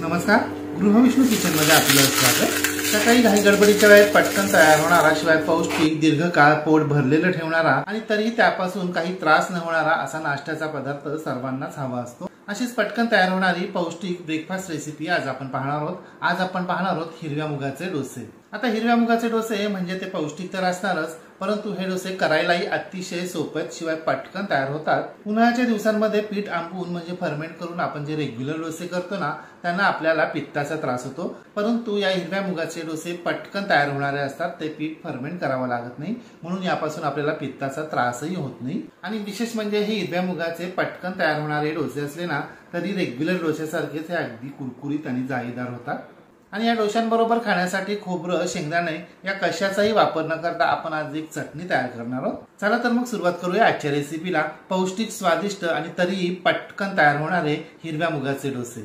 नमस्कार, गृहविष्णू किचनमध्ये आपलं स्वागत। सकाळी घाई गडबडीच्या वेळेत पटकन तयार होणारा, शिवाय पौष्टिक, दीर्घकाळ पोट भरलेलं ठेवणारा आणि तरीही त्यापासून काही त्रास न होणारा असा नाश्त्याचा पदार्थ सर्वांनाच हवा असतो। अशीच पटकन तयार होणारी पौष्टिक ब्रेकफास्ट रेसिपी आज आपण पाहणार आहोत। आज आपण पाहणार आहोत हिरव्या मुगाचे डोसे। आता हिरव्या मुगाचे डोसे म्हणजे ते पौष्टिक तर असणारच, परंतु हे डोसे करायलाही अतिशय सोपे आहेत, शिवाय पटकन तयार होतात। उन्हाळ्याच्या दिवसांमध्ये पीठ आंबून म्हणजे फर्मेंट करून आपण जे रेग्युलर डोसे करतो ना, त्यांना आपल्याला पित्ताचा त्रास होतो, परंतु या हिरव्या मुगाचे डोसे पटकन तयार होणारे असतात। ते पीठ फर्मेंट करावं लागत नाही, म्हणून यापासून आपल्याला पित्ताचा त्रासही होत नाही। आणि विशेष म्हणजे हे हिरव्या मुगाचे पटकन तयार होणारे डोसे असले ना, तरी रेग्युलर डोसेसारखेच हे अगदी कुरकुरीत आणि जाळीदार होतात। आणि या डोशांबरोबर खाण्यासाठी खोबरं, शेंगदाणे या कशाचाही वापर न करता आपण आज एक चटणी तयार करणार आहोत। चला तर मग सुरुवात करूया आजच्या रेसिपीला। पौष्टिक, स्वादिष्ट आणि तरीही पटकन तयार होणारे हिरव्या मुगाचे डोसे।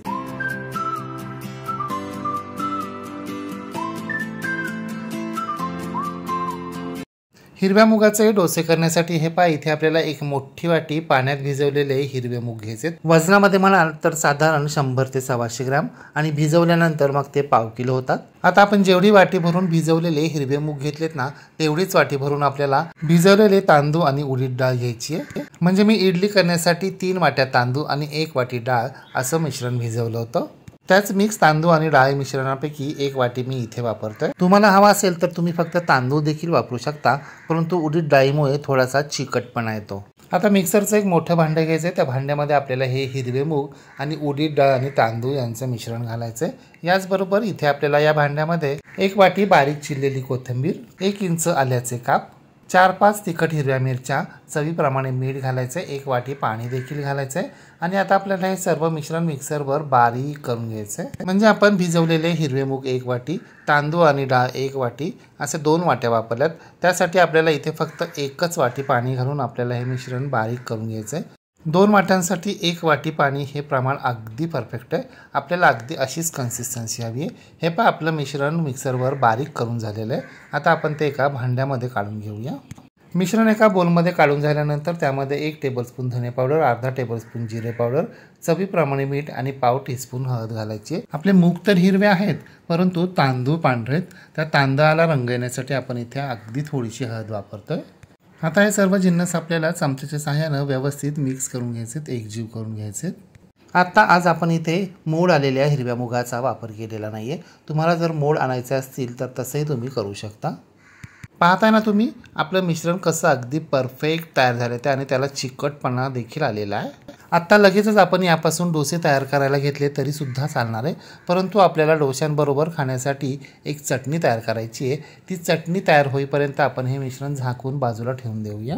हिरव्या मुगाचे डोसे करण्यासाठी हे पहा, इथे आपल्याला एक मोठी वाटी पाण्यात भिजवलेले हिरवे मूग घ्यायचे। वजनामध्ये म्हणाल तर साधारण 100 ते 125 ग्राम आणि भिजवल्यानंतर मग ते पाव किलो होतात। आता आपण जेवढी वाटी भरून भिजवलेले हिरवे मूग घेतलेत ना, तेवढीच वाटी भरून आपल्याला भिजवलेले तांदूळ आणि उडीद डाळ घ्यायची आहे। म्हणजे मी इडली करण्यासाठी 3 वाट्या तांदूळ आणि 1 वाटी डाळ असं मिश्रण भिजवलं होतं। त्याच मिक्स तांदूळ आणि डाळ मिश्रणापैकी 1 वाटी मी इथे वापरतोय। तुम्हाला हवा असेल तर तुम्ही फक्त तांदूळ देखील वापरू शकता, परंतु उडीद डाळीमुळे थोडासा चिकटपणा येतो। आता मिक्सरचं एक मोठं भांडं घ्यायचं आहे। त्या भांड्यामध्ये आपल्याला हे हिरवे मूग आणि उडीद डाळ आणि तांदूळ यांचं मिश्रण घालायचं आहे। याचबरोबर इथे आपल्याला या भांड्यामध्ये 1 वाटी बारीक चिरलेली कोथिंबीर, 1 इंच आल्याचे काप, 4-5 तिखट हिरव्या मिरच्या, चवीप्रमाणे मीठ घालायचं, 1 वाटी पाणी देखील घालायचंय। आणि आता आपल्याला हे सर्व मिश्रण मिक्सरवर बारीक करून घ्यायचंय। म्हणजे आपण भिजवलेले हिरवे मूग 1 वाटी, तांदूळ आणि डाळ 1 वाटी असे 2 वाट्या वापरल्यात। त्यासाठी आपल्याला इथे फक्त 1च वाटी पाणी घालून आपल्याला हे मिश्रण बारीक करून घ्यायचंय। 2 वाट्यांसाठी 1 वाटी पाणी हे प्रमाण अगदी परफेक्ट आहे। आपल्याला अगदी अशीच कन्सिस्टन्सी हवी आहे। हे पहा, आपलं मिश्रण मिक्सरवर बारीक करून झालेलं आहे। आता आपण ते एका भांड्यामध्ये काढून घेऊया। मिश्रण एका बोलमध्ये काढून झाल्यानंतर त्यामध्ये 1 टेबलस्पून धने पावडर, अर्धा टेबलस्पून जिरे पावडर, चवीप्रमाणे मीठ आणि पाव टीस्पून हळद घालायची। आपले मूग तर हिरवे आहेत, परंतु तांदूळ पांढरे आहेत। त्या तांदळाला रंग येण्यासाठी आपण इथे अगदी थोडीशी हळद वापरतोय। आता हे सर्व जिन्नस आपल्याला चमच्याच्या सहाय्याने व्यवस्थित मिक्स करून घ्यायचेत, एकजीव करून घ्यायचेत। आता आज आपण इथे मोड आलेल्या हिरव्या मुगाचा वापर केलेला नाहीये। तुम्हाला जर मोड आणायचे असतील तर तसंही तुम्ही करू शकता। पाहताय ना तुम्ही, आपलं मिश्रण कसं अगदी परफेक्ट तयार झालं आहे आणि त्याला चिकटपणा देखील आलेला आहे। आता लगेचच आपण यापासून डोसे तयार करायला घेतले तरी सुद्धा चालणार आहे, परंतु आपल्याला डोश्यांबरोबर खाण्यासाठी एक चटणी तयार करायची आहे। ती चटणी तयार होईपर्यंत आपण हे मिश्रण झाकून बाजूला ठेवून देऊया।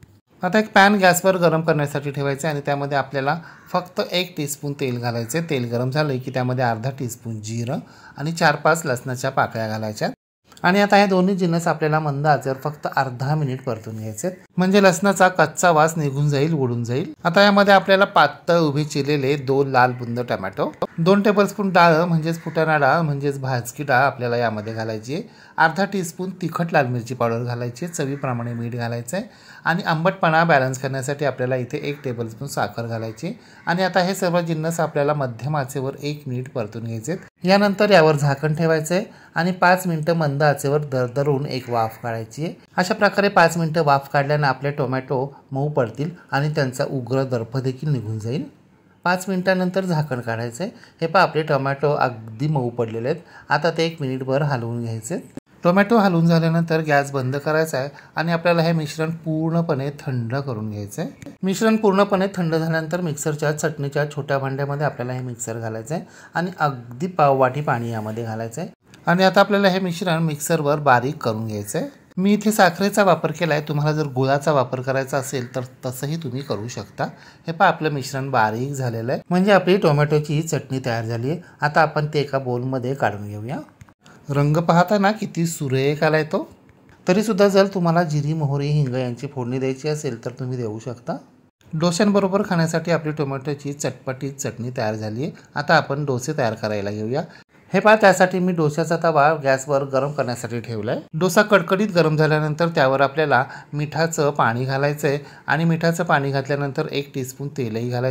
आता एक पॅन गॅसवर गरम करण्यासाठी ठेवायचे आणि त्यामध्ये आपल्याला फक्त 1 टीस्पून तेल घालायचे। तेल गरम झालं की त्यामध्ये अर्धा टीस्पून जिरं आणि 4-5 लसणाच्या पाकळ्या घालायच्या। आणि आता हे दोन्ही जिन्नस आपल्याला मंद आचेवर फक्त अर्धा मिनिट परतून घ्यायचे, म्हणजे लसणाचा कच्चा वास निघून जाईल, उडून जाईल। आता यामध्ये आपल्याला पातळ उभे चिरलेले 2 लाल बुंद टोमॅटो, 2 टेबलस्पून डाळ म्हणजेच फुटाणा डाळ म्हणजेच भाजकी डाळ आपल्याला यामध्ये घालायची आहे। अर्धा टीस्पून तिखट लाल मिरची पावडर घालायची, चवीप्रमाणे मीठ घालायचं आहे। आणि आंबटपणा बॅलन्स करण्यासाठी आपल्याला इथे 1 टेबलस्पून साखर घालायची। आणि आता हे सर्व जिन्नस आपल्याला मध्यम आचेवर 1 मिनिट परतून घ्यायचे। यानंतर यावर झाकण ठेवायचे आणि 5 मिनिटं मंद आचेवर दरदरून एक वाफ काढायची आहे। अशा प्रकारे 5 मिनिटं वाफ काढल्याने आपले टोमॅटो मऊ पडतील आणि त्यांचा उग्र दर्प देखील निघून जाईल। 5 मिनिटांनंतर झाकण काढायचे। हे पहा, आपले टोमॅटो अगदी मऊ पडलेले आहेत। आता ते 1 मिनिटभर हलवून घ्यायचे। टोमॅटो हलवून झाल्यानंतर गॅस बंद करायचा आहे आणि आपल्याला हे मिश्रण पूर्णपणे थंड करून घ्यायचं आहे। मिश्रण पूर्णपणे थंड झाल्यानंतर मिक्सरच्या चटणीच्या छोट्या भांड्यामध्ये आपल्याला हे मिक्सर घालायचं आहे आणि अगदी पाव वाटी पाणी यामध्ये घालायचं आहे। आणि आता आपल्याला हे मिश्रण मिक्सरवर बारीक करून घ्यायचं आहे। मी इथे साखरेचा वापर केला आहे, तुम्हाला जर गुळाचा वापर करायचा असेल तर तसंही तुम्ही करू शकता। हे पहा, आपलं मिश्रण बारीक झालेलं आहे, म्हणजे आपली टोमॅटोची चटणी तयार झाली आहे। आता आपण ते एका बोलमध्ये काढून घेऊया। रंग पाहता ना किती सुरेख आलाय तो। तरी सुद्धा जर तुम्हाला जिरी, मोहरी, हिंग यांची फोडणी द्यायची असेल तर तुम्ही देऊ शकता। डोश्यांबरोबर खाण्यासाठी आपली टोमॅटोची चटपटीत चटणी तयार झाली आहे। आता आपण डोसे तयार करायला घेऊया। हे पहा, त्यासाठी मी डोशाचा तवा गॅसवर गरम करण्यासाठी ठेवलाय। डोसा कडकडीत गरम झाल्यानंतर त्यावर आपल्याला मिठाचं पाणी घालायचंय आणि मिठाचं पाणी घातल्यानंतर 1 टीस्पून तेलही घालायचंय।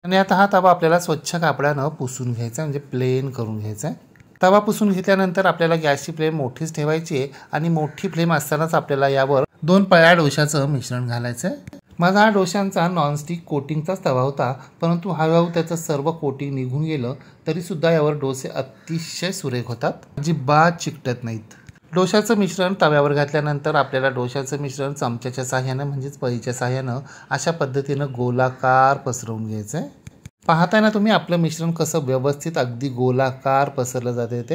आणि आता हा तवा आपल्याला स्वच्छ कापडानं पुसून घ्यायचा, म्हणजे प्लेन करून घ्यायचा आहे. तवा पुसून घेतल्यानंतर आपल्याला गॅसची फ्लेम मोठीच ठेवायची आहे आणि मोठी फ्लेम असतानाच आपल्याला यावर 2 पळ्या डोशाचं मिश्रण घालायचं आहे. माझा हा डोशांचा नॉनस्टिक कोटिंगचाच तवा होता, परंतु हळूहळू त्याचं सर्व कोटिंग निघून गेलं तरीसुद्धा यावर डोसे अतिशय सुरेख होतात, अजिबात चिकटत नाहीत. डोशाचं मिश्रण तव्यावर घातल्यानंतर आपल्याला डोशाचं मिश्रण चमच्याच्या साह्यानं म्हणजेच पळीच्या साह्यानं अशा पद्धतीनं गोलाकार पसरवून घ्यायचं आहे. पाहताय ना तुम्ही आपलं मिश्रण कसं व्यवस्थित अगदी गोलाकार पसरलं जाते ते,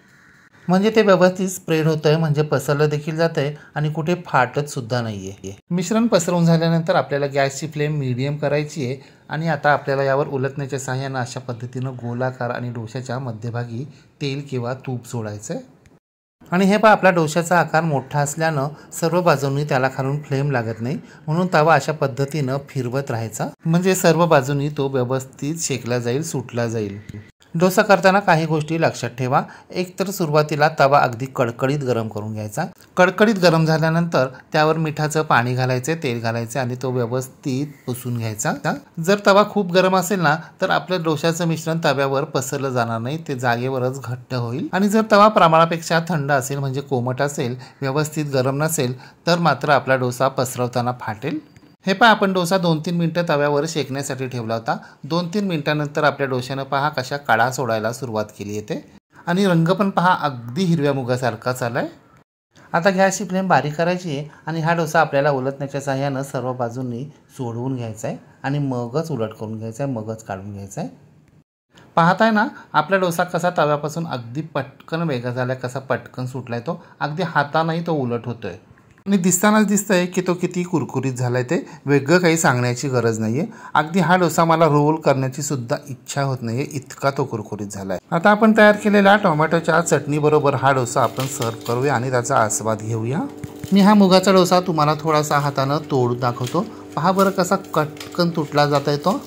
म्हणजे ते व्यवस्थित स्प्रेड होतं आहे, म्हणजे पसरलं देखील जात आहे आणि कुठे फाटत सुद्धा नाही आहे. मिश्रण पसरवून झाल्यानंतर आपल्याला गॅसची फ्लेम मीडियम करायची आहे आणि आता आपल्याला यावर उलटण्याच्या साह्यानं अशा पद्धतीनं गोलाकार आणि डोशाच्या मध्यभागी तेल किंवा तूप सोडायचं आहे. आणि हे पहा आपला डोशाचा आकार मोठा असल्यानं सर्व बाजूंनी त्याला खालून फ्लेम लागत नाही, म्हणून तवा अशा पद्धतीनं फिरवत राहायचा, म्हणजे सर्व बाजूंनी तो व्यवस्थित शेकला जाईल, सुटला जाईल. डोसा करताना काही गोष्टी लक्षात ठेवा. एक तर सुरुवातीला तवा अगदी कडकडीत गरम करून घ्यायचा. कडकडीत गरम झाल्यानंतर त्यावर मिठाचं पाणी घालायचे, तेल घालायचे आणि तो व्यवस्थित पुसून घ्यायचा. जर तवा खूप गरम असेल ना तर आपलं डोशाचं मिश्रण तव्यावर पसरलं जाणार नाही, ते जागेवरच घट्ट होईल. आणि जर तवा प्रमाणापेक्षा थंड असेल, म्हणजे कोमट असेल, व्यवस्थित गरम नसेल तर मात्र आपला डोसा पसरवताना फाटेल. हे पहा आपण डोसा 2-3 मिनटं तव्यावर शेकण्यासाठी ठेवला होता. 2-3 मिनटानंतर आपल्या डोशानं पहा कशा कडा सोडायला सुरुवात केली येते आणि रंग पण पहा अगदी हिरव्या मुगासारखा चालला आहे. आता गॅसची फ्लेम बारीक करायची आहे आणि हा डोसा आपल्याला उलटण्याच्या साह्यानं सर्व बाजूंनी सोडवून घ्यायचा आहे आणि मगच उलट करून घ्यायचा आहे, मगच काढून घ्यायचा आहे. पाहताय ना आपला डोसा कसा तव्यापासून अगदी पटकन वेगळा झाला आहे, कसा पटकन सुटलाय, तो अगदी हातानंही तो उलट होतोय आणि दिसतानाच दिसतंय की तो किती कुरकुरीत झालाय. ते वेगळं काही सांगण्याची गरज नाहीये. अगदी हा डोसा मला रोल करण्याची सुद्धा इच्छा होत नाहीये, इतका तो कुरकुरीत झालाय. आता आपण तयार केलेल्या टोमॅटोच्या चटणी बरोबर हा डोसा आपण सर्व करूया आणि त्याचा आस्वाद घेऊया. मी हा मुगाचा डोसा तुम्हाला थोडासा हातानं तोडून दाखवतो. पहा बरं कसा कटकन तुटला जात आहे तो.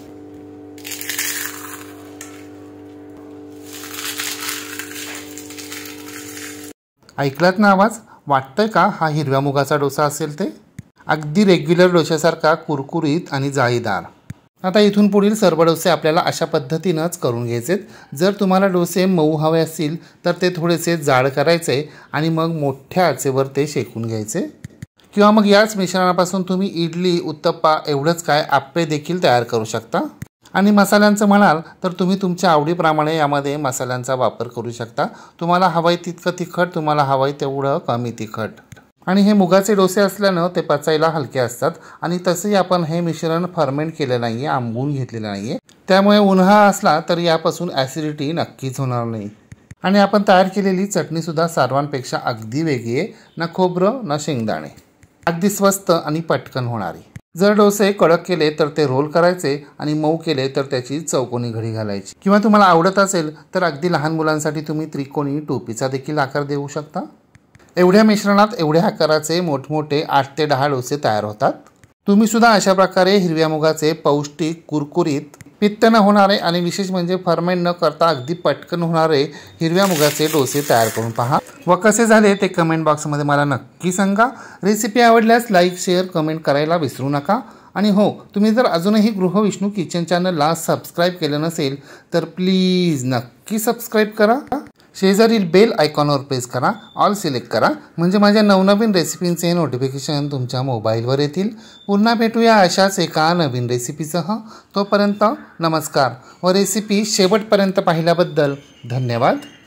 ऐकलात ना आवाज? वाटतंय का हा हिरव्या मुगाचा डोसा असेल ते? अगदी रेग्युलर डोशासारखा कुरकुरीत आणि जाळीदार. आता इथून पुढील सर्व डोसे आपल्याला अशा पद्धतीनंच करून घ्यायचेत. जर तुम्हाला डोसे मऊ हवे असतील तर ते थोडेसे जाड करायचे आणि मग मोठ्या आचेवर ते शेकून घ्यायचे, किंवा मग याच मिश्रणापासून तुम्ही इडली, उत्तप्पा एवढंच काय आप्पे देखील तयार करू शकता. आणि मसाल्यांचं म्हणाल तर तुम्ही तुमच्या आवडीप्रमाणे यामध्ये मसाल्यांचा वापर करू शकता. तुम्हाला हवंय तितकं तिखट, तुम्हाला हवंय तेवढं कमी तिखट. आणि हे मुगाचे डोसे असल्यानं ते पचायला हलके असतात आणि तसंही आपण हे मिश्रण फर्मेंट केलं नाही आहे, आंबवून घेतलेलं नाही आहे, त्यामुळे उन्हाळा असला तर यापासून ॲसिडिटी नक्कीच होणार नाही. आणि आपण तयार केलेली चटणीसुद्धा सर्वांपेक्षा अगदी वेगळी आहे. ना खोबरं ना शेंगदाणे, अगदी स्वस्त आणि पटकन होणारी. जर डोसे कडक केले तर ते रोल करायचे आणि मऊ केले तर त्याची चौकोनी घडी घालायची, किंवा तुम्हाला आवडत असेल तर अगदी लहान मुलांसाठी तुम्ही त्रिकोणी टोपीचा देखील आकार देऊ शकता. एवढ्या मिश्रणात एवढ्या आकाराचे मोठमोठे 8 ते 10 डोसे तयार होतात. तुम्ही सुद्धा अशा प्रकारे हिरव्या मुगाचे पौष्टिक, कुरकुरीत, पित्त न होणारे आणि विशेष म्हणजे फर्मेंट न करता अगदी पटकन होणारे हिरव्या मुगाचे डोसे तयार करून पहा व कसे झाले ते कमेंट बॉक्समध्ये मला नक्की सांगा. रेसिपी आवडल्यास लाईक, शेअर, कमेंट करायला विसरू नका. आणि हो, तुम्ही जर अजूनही गृहविष्णू किचन चॅनलला सबस्क्राईब केलं नसेल तर प्लीज नक्की सबस्क्राईब करा. शेजारील बेल आयकॉनवर प्रेस करा, ऑल सिलेक्ट करा, म्हणजे माझ्या नवनवीन रेसिपींचे नोटिफिकेशन तुमच्या मोबाईलवर येतील. पुन्हा भेटूया अशाच एका नवीन रेसिपीसह. तोपर्यंत नमस्कार व रेसिपी शेवटपर्यंत पाहिल्याबद्दल धन्यवाद.